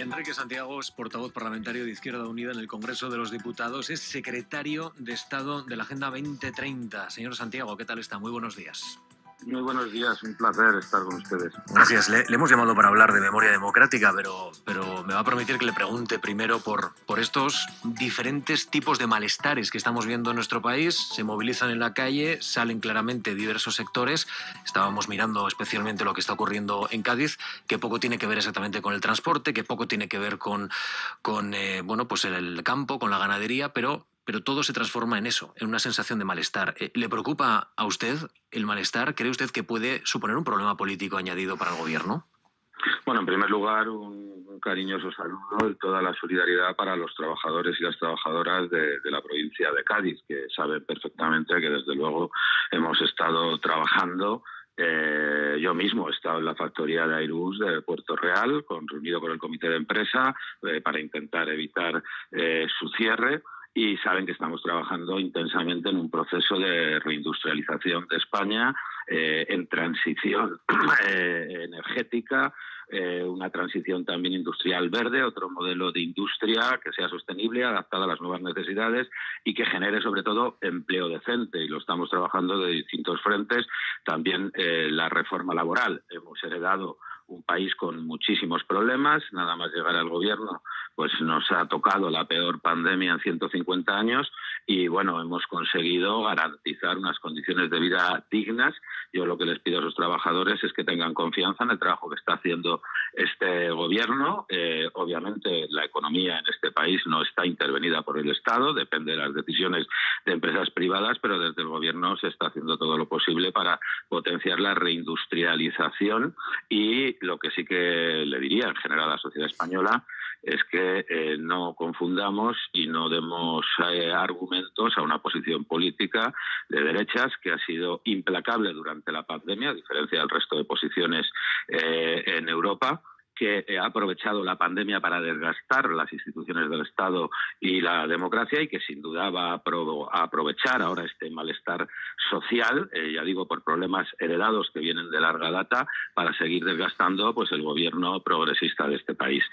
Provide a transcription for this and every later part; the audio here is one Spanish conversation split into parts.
Enrique Santiago es portavoz parlamentario de Izquierda Unida en el Congreso de los Diputados. Es secretario de Estado de la Agenda 2030. Señor Santiago, ¿qué tal está? Muy buenos días. Muy buenos días, un placer estar con ustedes. Gracias. Le hemos llamado para hablar de memoria democrática, pero me va a permitir que le pregunte primero por estos diferentes tipos de malestares que estamos viendo en nuestro país. Se movilizan en la calle, salen claramente diversos sectores. Estábamos mirando especialmente lo que está ocurriendo en Cádiz, que poco tiene que ver exactamente con el transporte, que poco tiene que ver con pues el campo, con la ganadería, pero todo se transforma en eso, en una sensación de malestar. ¿Le preocupa a usted el malestar? ¿Cree usted que puede suponer un problema político añadido para el gobierno? Bueno, en primer lugar, un cariñoso saludo y toda la solidaridad para los trabajadores y las trabajadoras de la provincia de Cádiz, que saben perfectamente que desde luego hemos estado trabajando. Yo mismo he estado en la factoría de Airbus de Puerto Real, reunido con el comité de empresa para intentar evitar su cierre. Y saben que estamos trabajando intensamente en un proceso de reindustrialización de España, en transición energética, una transición también industrial verde, otro modelo de industria que sea sostenible, adaptada a las nuevas necesidades y que genere sobre todo empleo decente. Y lo estamos trabajando de distintos frentes. También la reforma laboral. Hemos heredado un país con muchísimos problemas. Nada más llegar al gobierno, pues nos ha tocado la peor pandemia en 150 años y bueno, hemos conseguido garantizar unas condiciones de vida dignas. Yo lo que les pido a los trabajadores es que tengan confianza en el trabajo que está haciendo este gobierno. Obviamente la economía en este país no está intervenida por el Estado, depende de las decisiones de empresas privadas, pero desde el gobierno se está haciendo todo lo posible para potenciar la reindustrialización. Y lo que sí que le diría en general a la sociedad española es que no confundamos y no demos argumentos a una posición política de derechas que ha sido implacable durante la pandemia, a diferencia del resto de posiciones en Europa, que ha aprovechado la pandemia para desgastar las instituciones del Estado y la democracia y que sin duda va a aprovechar ahora este malestar social, ya digo, por problemas heredados que vienen de larga data, para seguir desgastando pues el gobierno progresista de este país.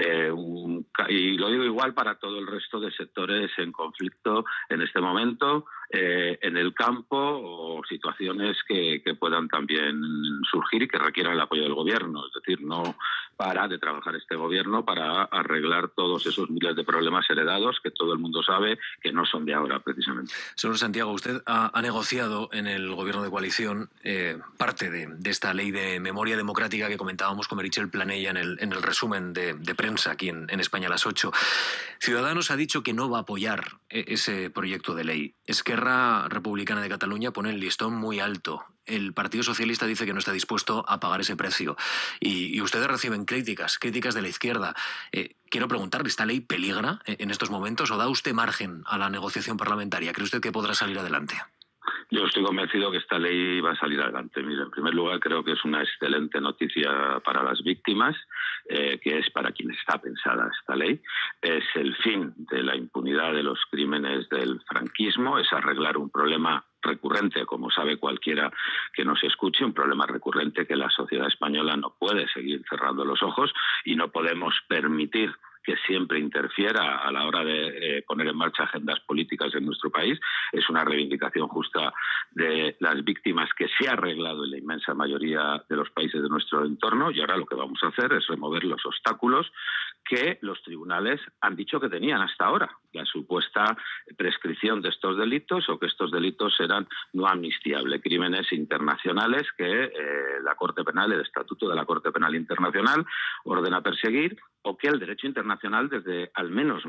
Y lo digo igual para todo el resto de sectores en conflicto en este momento, en el campo, o situaciones que puedan también surgir y que requieran el apoyo del gobierno. Es decir, no para de trabajar este gobierno para arreglar todos esos miles de problemas heredados que todo el mundo sabe que no son de ahora, precisamente. Señor Santiago, usted ha negociado en el gobierno de coalición parte de esta ley de memoria democrática que comentábamos con Meritxell Planella en el resumen de prensa aquí en España a las 8. Ciudadanos ha dicho que no va a apoyar ese proyecto de ley. Esquerra Republicana de Cataluña pone el listón muy alto. El Partido Socialista dice que no está dispuesto a pagar ese precio. Y ustedes reciben críticas de la izquierda. Quiero preguntarle, ¿esta ley peligra en estos momentos o da usted margen a la negociación parlamentaria? ¿Cree usted que podrá salir adelante? Yo estoy convencido que esta ley va a salir adelante. Mire, en primer lugar, creo que es una excelente noticia para las víctimas, que es para quien está pensada esta ley. Es el fin de la impunidad de los crímenes del franquismo, es arreglar un problema recurrente, como sabe cualquiera que nos escuche, un problema recurrente que la sociedad española no puede seguir cerrando los ojos y no podemos permitir que siempre interfiera a la hora de poner en marcha agendas políticas en nuestro país. Es una reivindicación justa de las víctimas que se ha arreglado en la inmensa mayoría de los países de nuestro entorno, y ahora lo que vamos a hacer es remover los obstáculos que los tribunales han dicho que tenían hasta ahora. La supuesta prescripción de estos delitos, o que estos delitos eran no amnistiables, crímenes internacionales que la Corte Penal, el Estatuto de la Corte Penal Internacional, ordena perseguir, o que el derecho internacional desde al menos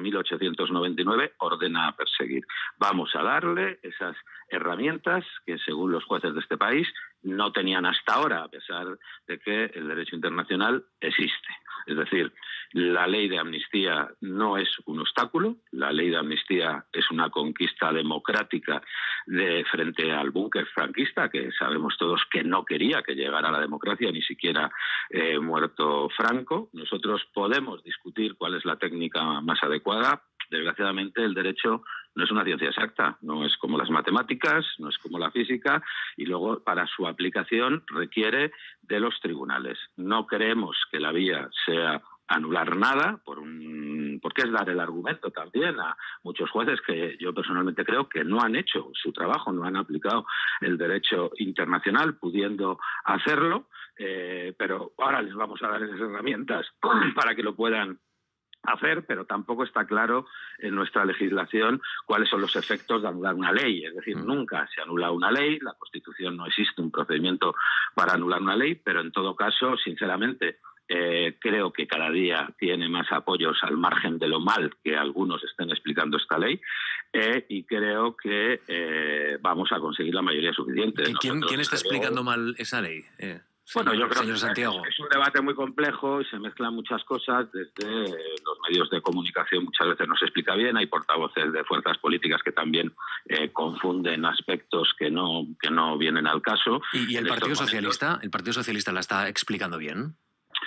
1899 ordena perseguir. Vamos a darle esas herramientas que, según los jueces de este país, no tenían hasta ahora, a pesar de que el derecho internacional existe. Es decir, la ley de amnistía no es un obstáculo, la ley de amnistía es una conquista democrática frente al búnker franquista, que sabemos todos que no quería que llegara a la democracia, ni siquiera muerto Franco. Nosotros podemos discutir cuál es la técnica más adecuada. Desgraciadamente, el derecho no es una ciencia exacta, no es como las matemáticas, no es como la física, y luego para su aplicación requiere de los tribunales. No creemos que la vía sea anular nada, porque es dar el argumento también a muchos jueces que yo personalmente creo que no han hecho su trabajo, no han aplicado el derecho internacional pudiendo hacerlo, pero ahora les vamos a dar esas herramientas para que lo puedan hacer, pero tampoco está claro en nuestra legislación cuáles son los efectos de anular una ley. Es decir, nunca se anula una ley, la Constitución no existe un procedimiento para anular una ley, pero en todo caso, sinceramente, creo que cada día tiene más apoyos al margen de lo mal que algunos estén explicando esta ley, y creo que vamos a conseguir la mayoría suficiente. ¿Quién está explicando mal esa ley? Bueno, yo creo señor Santiago. Es un debate muy complejo y se mezclan muchas cosas. Desde los medios de comunicación muchas veces no se explica bien. Hay portavoces de fuerzas políticas que también confunden aspectos que no vienen al caso. ¿Y el Partido Socialista? ¿El Partido Socialista la está explicando bien?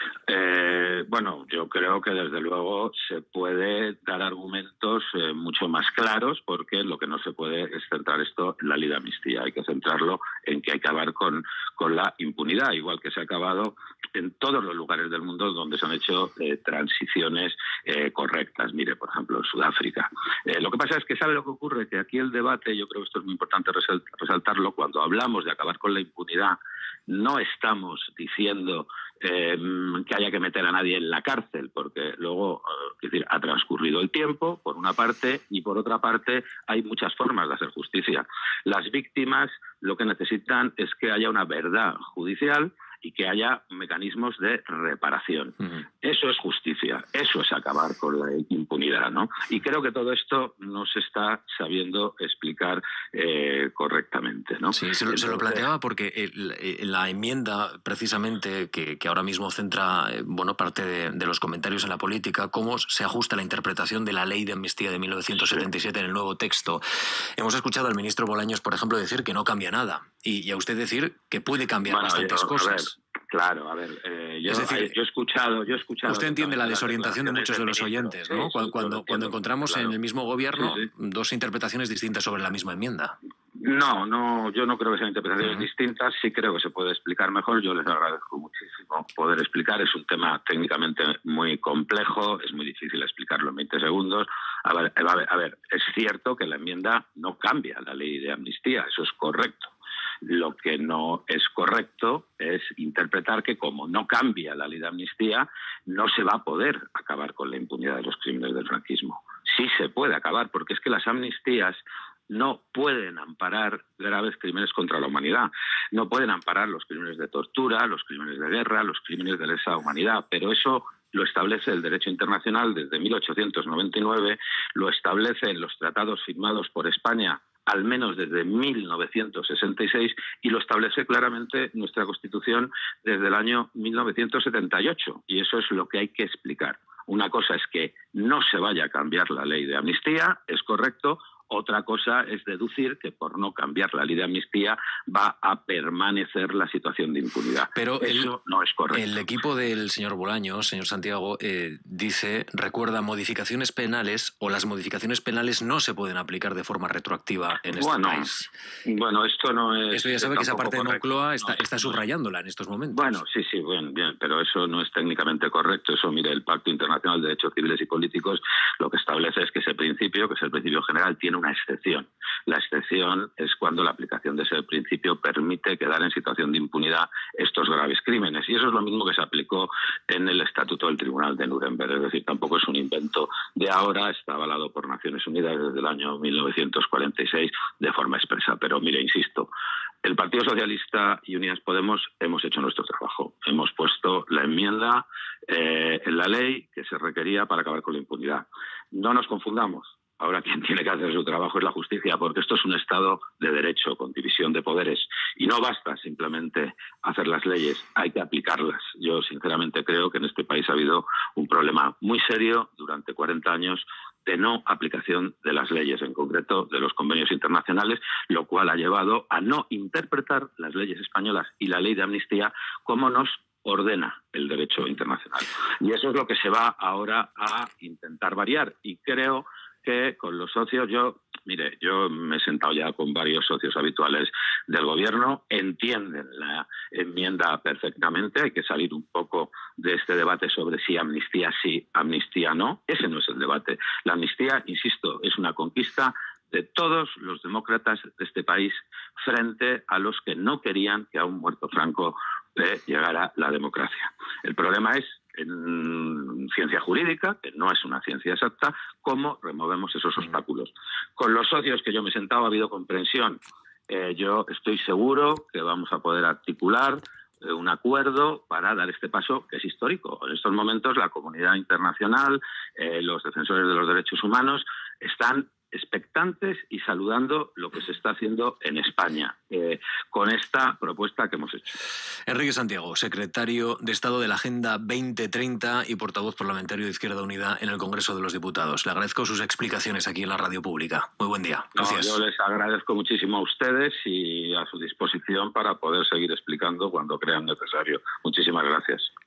Bueno, yo creo que desde luego se puede dar argumentos mucho más claros, porque lo que no se puede es centrar esto en la ley de amnistía. Hay que centrarlo en que hay que acabar con la impunidad, igual que se ha acabado en todos los lugares del mundo donde se han hecho transiciones correctas. Mire, por ejemplo, en Sudáfrica. Lo que pasa es que, ¿sabe lo que ocurre? Que aquí el debate, yo creo que esto es muy importante resaltarlo, cuando hablamos de acabar con la impunidad, no estamos diciendo que haya que meter a nadie en la cárcel, porque luego es decir, ha transcurrido el tiempo, por una parte, y por otra parte hay muchas formas de hacer justicia. Las víctimas lo que necesitan es que haya una verdad judicial y que haya mecanismos de reparación. Eso es justicia, eso es acabar con la impunidad, ¿no? Y creo que todo esto no se está sabiendo explicar correctamente, ¿no? Sí, se lo planteaba porque la enmienda, precisamente, que ahora mismo centra parte de los comentarios en la política, cómo se ajusta la interpretación de la ley de amnistía de 1977 en el nuevo texto. Hemos escuchado al ministro Bolaños, por ejemplo, decir que no cambia nada y a usted decir que puede cambiar bastantes cosas. Claro, a ver, yo he escuchado... Usted entiende la desorientación de muchos de los oyentes, ¿no? Sí, cuando encontramos en el mismo gobierno dos interpretaciones distintas sobre la misma enmienda. No, yo no creo que sean interpretaciones distintas, sí creo que se puede explicar mejor, yo les agradezco muchísimo poder explicar, es un tema técnicamente muy complejo, es muy difícil explicarlo en 20 segundos. A ver, es cierto que la enmienda no cambia la ley de amnistía, eso es correcto. Lo que no es correcto es interpretar que como no cambia la ley de amnistía, no se va a poder acabar con la impunidad de los crímenes del franquismo. Sí se puede acabar, porque es que las amnistías no pueden amparar graves crímenes contra la humanidad, no pueden amparar los crímenes de tortura, los crímenes de guerra, los crímenes de lesa humanidad, pero eso lo establece el derecho internacional desde 1899, lo establece en los tratados firmados por España al menos desde 1966, y lo establece claramente nuestra Constitución desde el año 1978, y eso es lo que hay que explicar. Una cosa es que no se vaya a cambiar la ley de amnistía, es correcto. Otra cosa es deducir que por no cambiar la ley de amnistía va a permanecer la situación de impunidad. Pero eso no es correcto. El equipo del señor Bolaños, señor Santiago, recuerda modificaciones penales, o las modificaciones penales no se pueden aplicar de forma retroactiva en este país. Bueno, esto no es... Esto ya sabe que esa parte de Moncloa está subrayándola en estos momentos. Bueno, sí, bien, pero eso no es técnicamente correcto. Eso, mire, el Pacto Internacional de Derechos Civiles y Políticos lo que establece es que ese principio, que es el principio general, tiene una excepción. La excepción es cuando la aplicación de ese principio permite quedar en situación de impunidad estos graves crímenes. Y eso es lo mismo que se aplicó en el Estatuto del Tribunal de Nuremberg. Es decir, tampoco es un invento de ahora, está avalado por Naciones Unidas desde el año 1946 de forma expresa. Pero mire, insisto, el Partido Socialista y Unidas Podemos hemos hecho nuestro trabajo. Hemos puesto la enmienda en la ley que se requería para acabar con la impunidad. No nos confundamos. Ahora quien tiene que hacer su trabajo es la justicia, porque esto es un Estado de derecho, con división de poderes. Y no basta simplemente hacer las leyes, hay que aplicarlas. Yo sinceramente creo que en este país ha habido un problema muy serio durante 40 años de no aplicación de las leyes, en concreto de los convenios internacionales, lo cual ha llevado a no interpretar las leyes españolas y la ley de amnistía como nos ordena el derecho internacional. Y eso es lo que se va ahora a intentar variar. Y creo que con los socios, yo Mire, yo me he sentado ya con varios socios habituales del Gobierno, entienden la enmienda perfectamente, hay que salir un poco de este debate sobre si amnistía sí, amnistía no. Ese no es el debate. La amnistía, insisto, es una conquista de todos los demócratas de este país frente a los que no querían que a un muerto Franco le llegara la democracia. El problema es, en ciencia jurídica, que no es una ciencia exacta, cómo removemos esos obstáculos. Con los socios que yo me he sentado ha habido comprensión. Yo estoy seguro que vamos a poder articular un acuerdo para dar este paso que es histórico. En estos momentos la comunidad internacional, los defensores de los derechos humanos están expectantes y saludando lo que se está haciendo en España con esta propuesta que hemos hecho. Enrique Santiago, secretario de Estado de la Agenda 2030 y portavoz parlamentario de Izquierda Unida en el Congreso de los Diputados. Le agradezco sus explicaciones aquí en la radio pública. Muy buen día. Gracias. No, yo les agradezco muchísimo a ustedes y a su disposición para poder seguir explicando cuando crean necesario. Muchísimas gracias.